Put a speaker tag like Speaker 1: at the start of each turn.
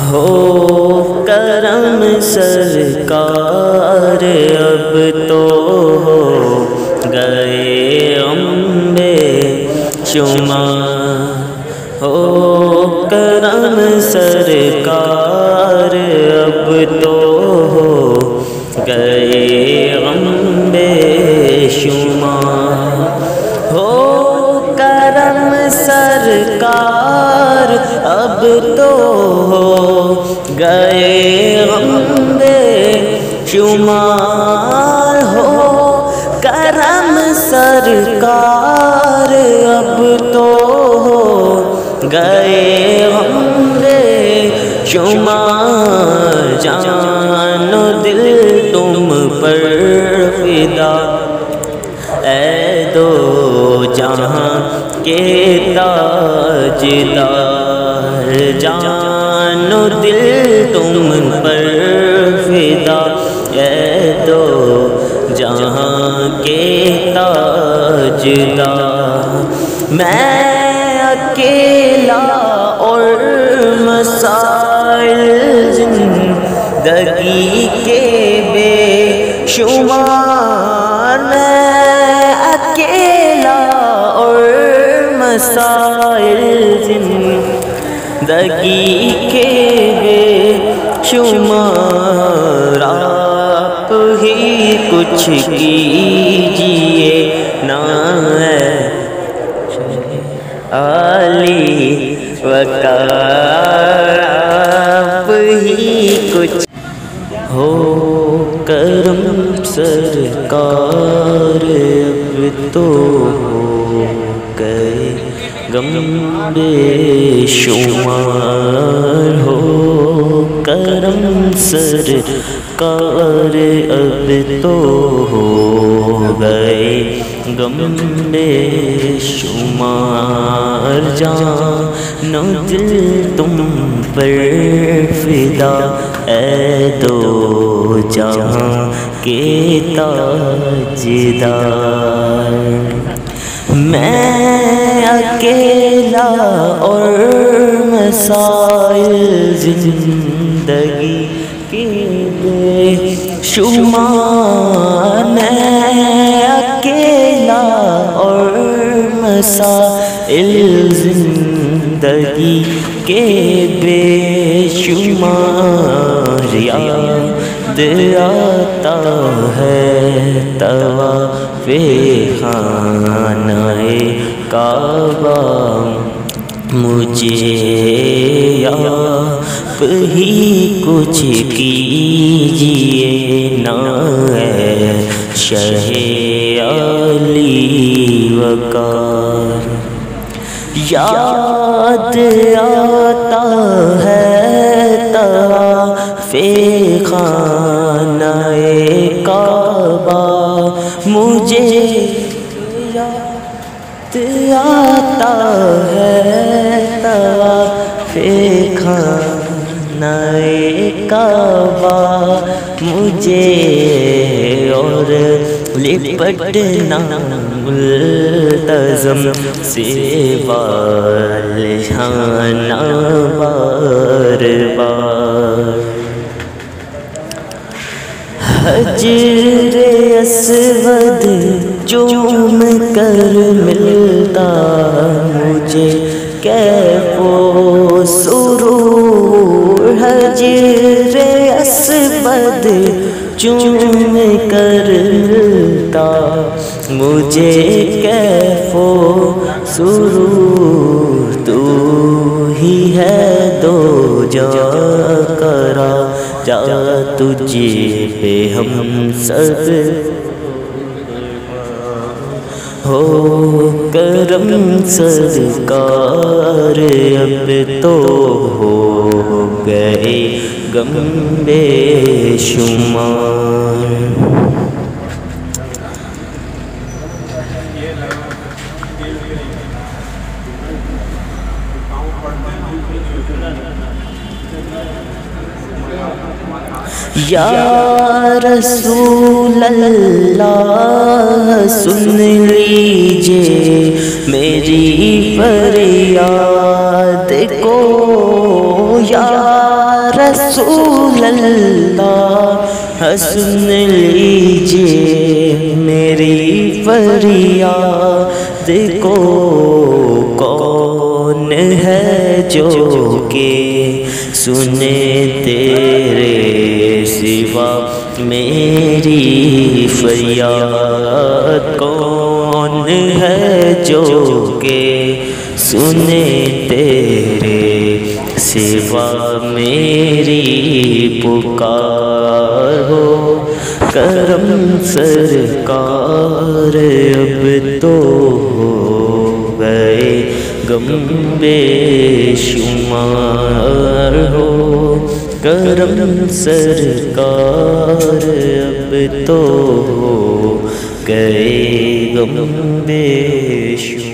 Speaker 1: ہو کرم سرکار اب تو ہو گئے بے شمار، ہو کرم سرکار اب تو ہو گئے بے شمار، ہو کرم سرکار اب تو ہو گئے بے شمار، ہو کرم سرکار اب تو ہو گئے بے شمار، جان و دل تم پر فدا اے دو جہاں کے تاجدار، جان و دل تم پر فدا اے دو جہاں کے تاجدار، میں اکیلا اور مسائل زندگی کے بے شمار، میں اکیلا اور مسائل زندگی کے بے شمار، آپ ہی کچھ کیجئے نا ہے علی وقار، آپ ہی کچھ ہو کرم سرکار اب تو ہو گئے بے شمار، ہو کرم سرکار اب تو ہو گئے بے شمار، جان و دل تم پر فدا اے دو جہاں کے تاجدار، میں اکیلا اور مسائل زندگی کے بے شمار، میں اکیلا اور مسائل زندگی کے بے شمار، یاد آتا ہے طواف خانہ کعبہ مجھے، آپ ہی کچھ کیجئے نا ہے شہ علی وقار، یاد آتا ہے طواف خانہ کعبہ مجھے، یاد آتا ہے طواف خانہ کعبہ مجھے، اور لپٹنا ملتزم سے والہانہ بار بار، حجر اسود چوم کر ملتا مجھے کیف و سرور، حجر اسود چوم کر ملتا مجھے کیف و سرور، تو ہی ہے دو جا کرا جا تجھے پہ ہم سب، ہو کرم سرکار اب تو ہو گئے بے شمار، یا رسول اللہ سن لیجئے میری فریاد کو، یا رسول اللہ سن لیجئے میری فریاد کو، کون ہے جو کہ سنے تیرے سوا میری فریاد، کون ہے جو کہ سنے تیرے سوا میری پکار ہو۔ کرم سرکار اب تو ہو گئے غم بے شمار ہو، کرم سرکار اب تو ہو گئے غم بے شمار۔